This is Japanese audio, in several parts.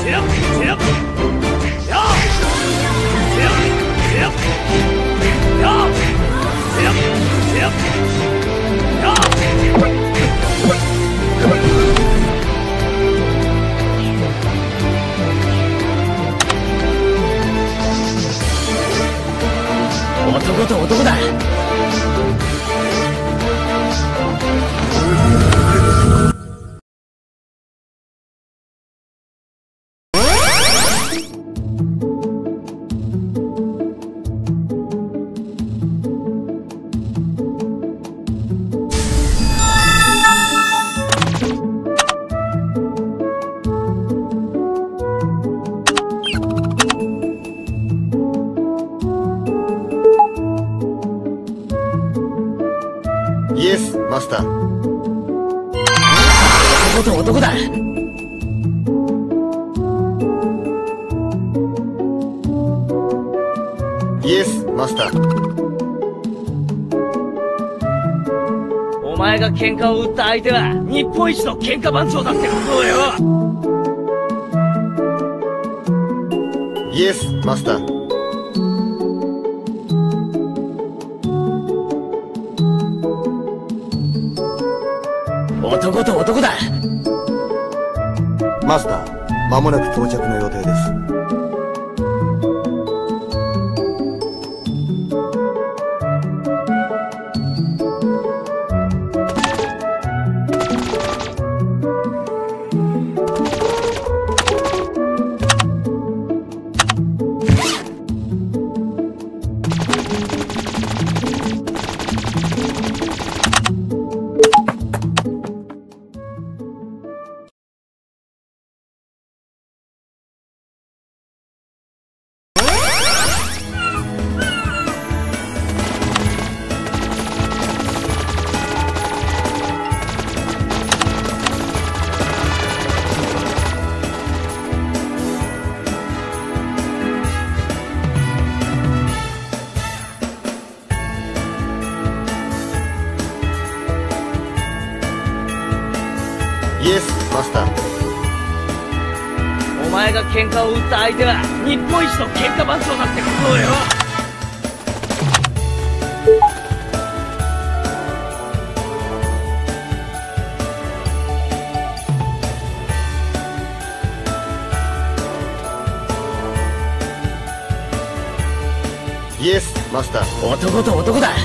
男と男だ。 イエス、マスター。 男と男だ。 イエス、マスター。 お前が喧嘩を売った相手は日本一の喧嘩番長だってことをよ。 イエス、マスター。 男と男だ。 マスター、間もなく到着の予定です。イエス、マスター。 お前が喧嘩を売った相手は日本一の喧嘩番長だってことをよ。 イエス、マスター。 男と男だ。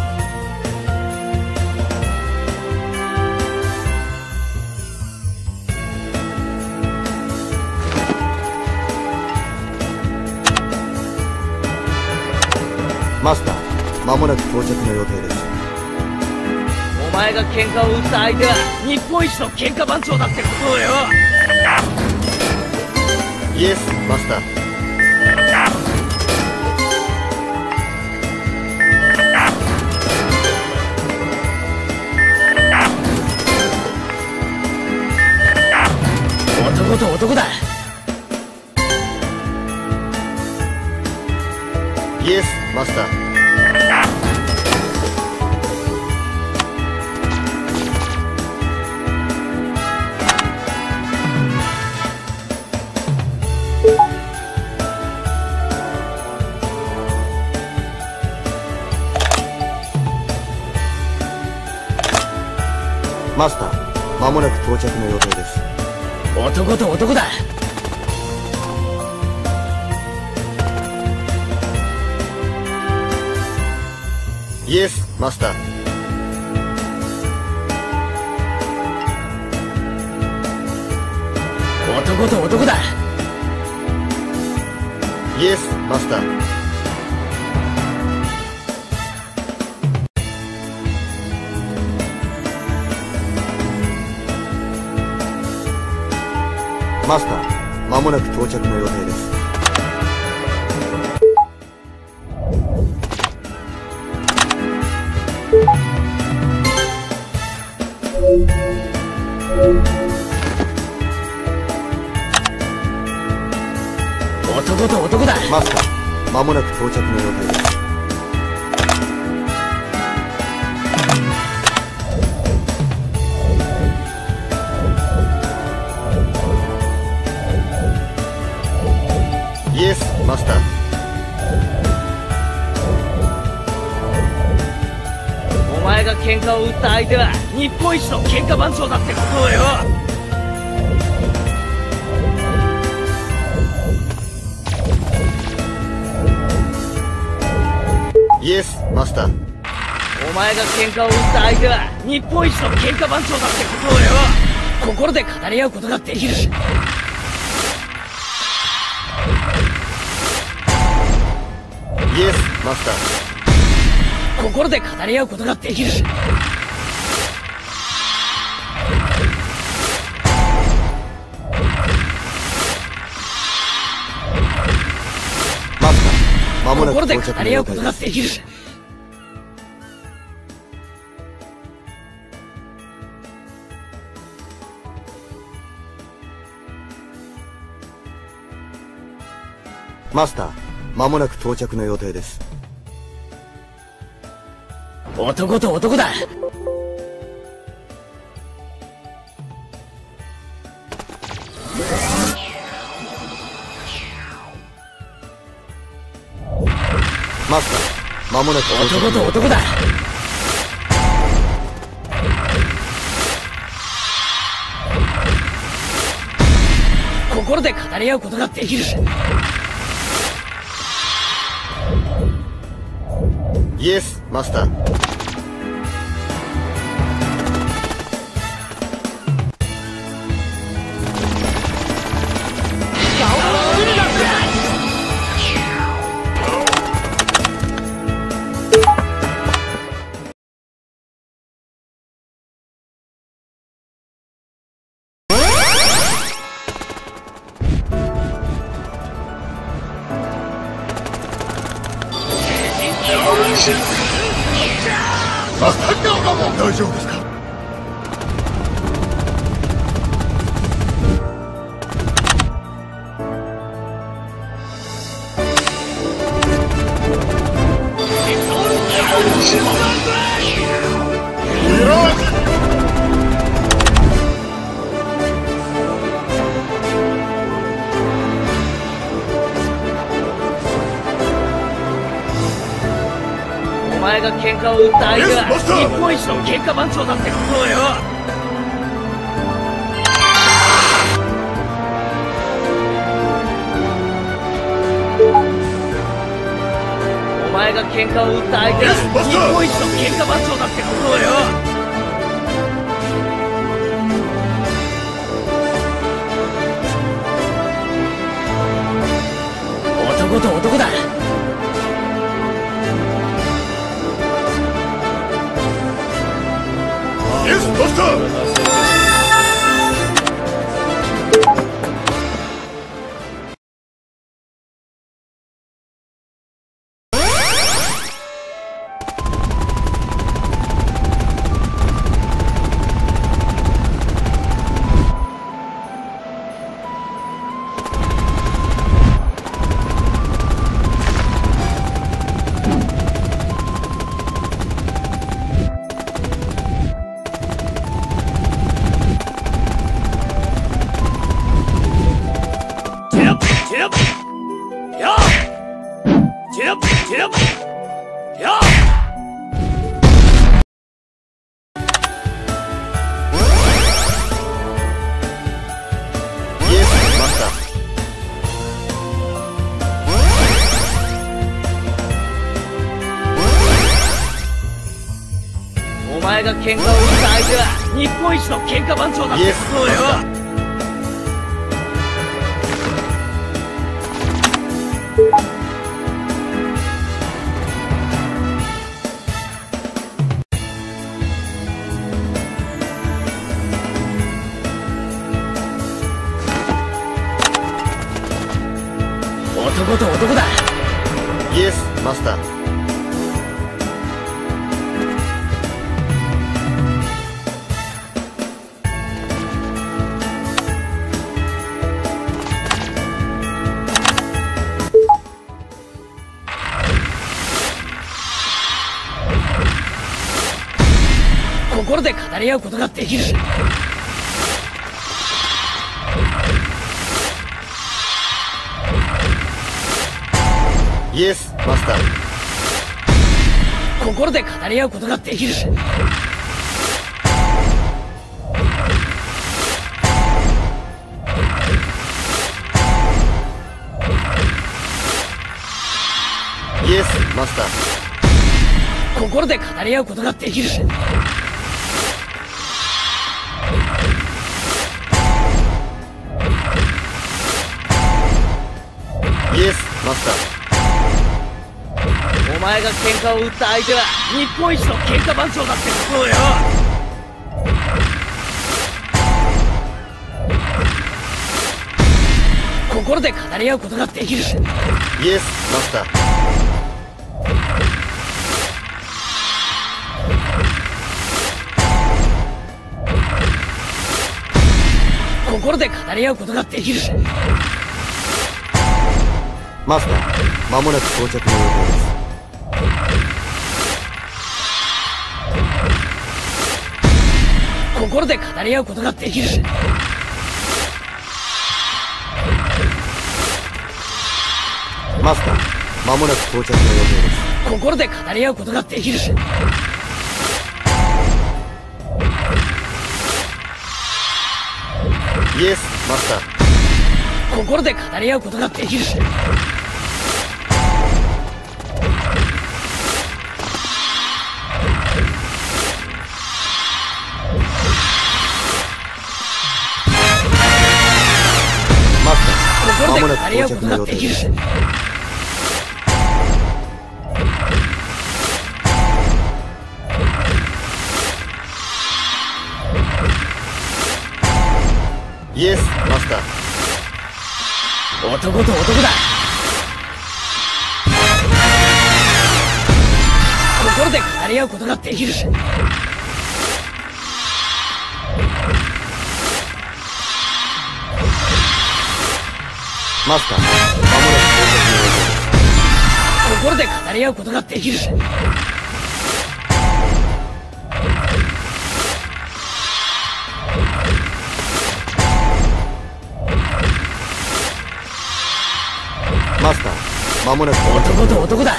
マスター、間もなく到着の予定です。 お前が喧嘩を売った相手は日本一の喧嘩番長だってことをよ。 イエス、マスター。 男と男だ。 イエス、マスター。マスター、間もなく到着の予定です。 男と男だ。 イエス、マスター。 男と男だ。 イエス、マスター。マスター、間もなく到着の予定です。 男と男だ。 マスター、間もなく到着の予定です。 マスター。 お前が喧嘩を売った相手は日本一の喧嘩番長だってことをよ。 イエスマスター。 お前が喧嘩を売った相手は日本一の喧嘩番長だってことをよ。心で語り合うことができる。 イエスマスター。 心で語り合うことができる。 マスター、間もなく心で到着の語り合うこと予定です。 ができる。 マスター、間もなく到着の予定です。 男と男だ。 マスター、間もなく到着男との予定男だ。心で語り合うことができる。 イエスマスター。マスター、大丈夫ですか？ お前が喧嘩を売った相手は日本一の喧嘩番長だってことをよ。お前が喧嘩を売った相手は日本一の喧嘩番長だってことをよ。男と男だ。 イエスマスター。 お前が喧嘩を売った相手は日本一の喧嘩番長だってことをよ。男と男だ。 イエスマスター。 心で語り合うことができる。 イエスマスター。 心で語り合うことができる。 イエスマスター。 心で語り合うことができる。 イエスマスター。お前が喧嘩を打った相手は日本一の喧嘩番長だってことをよ。心で語り合うことができる。 イエスマスター。 心で語り合うことができる。 マスター、間もなく到着の予定です。 心で語り合うことができる。 マスター、間もなく到着の予定です。 心で語り合うことができる。 イエスマスター。 心で語り合うことができる。 マスター、 心で語間もなくり合うこと到着の予ができる。 定です。イエスマスター。 男と男だ。心で語り合うことができる。 マスター、間もなく到着の予定です。 心で語り合うことができる。 マスター、間もなく到着の男予定です。 と男だ。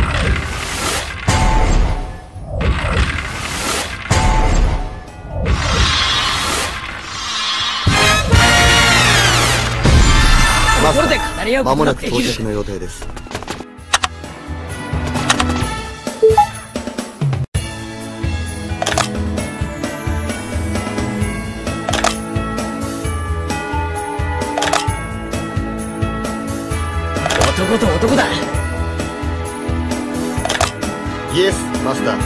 マスタ心で語り合ー、 うこと間もなくができる。 到着の予定です。 男と男だ。 イエスマスター。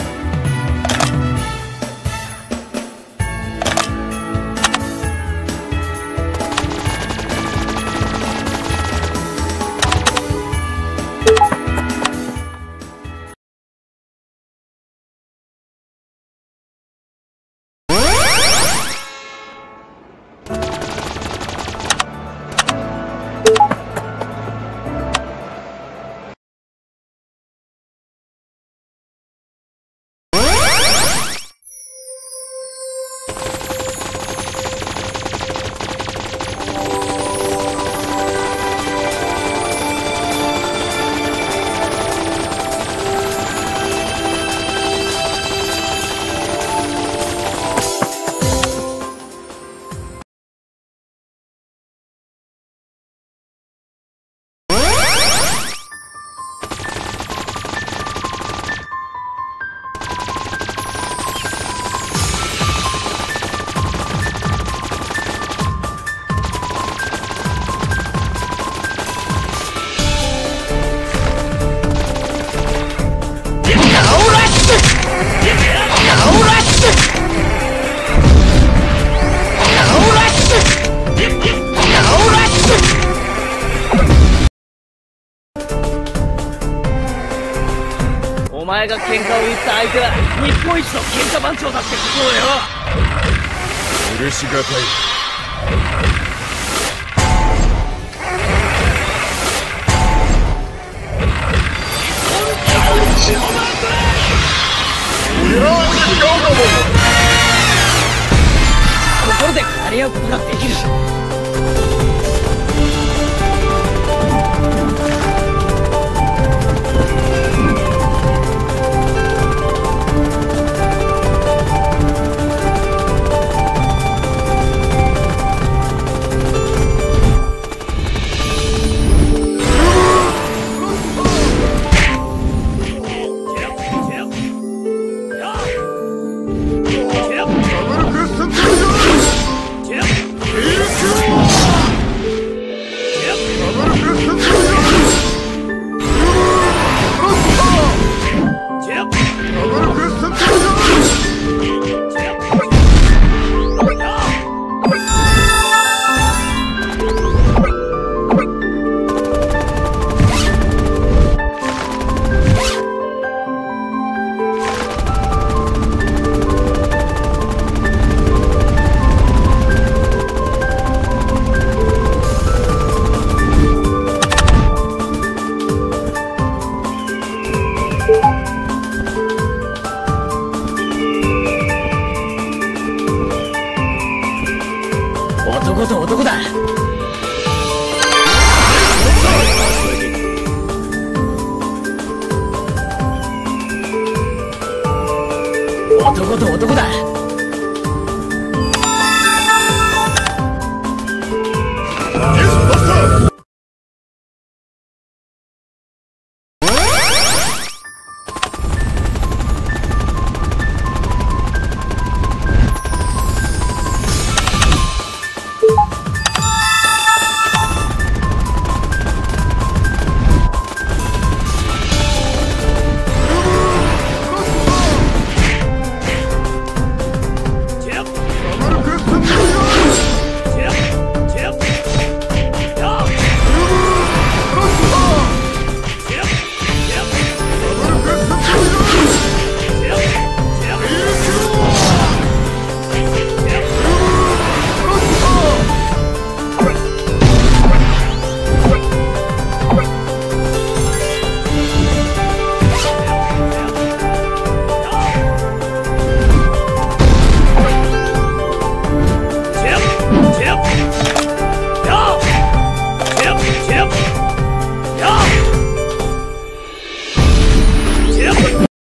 お前が喧嘩を言った相手は日本一の喧嘩番長だってことをよ。 許しがたい。 心で語り合うことができる。 男と男だ。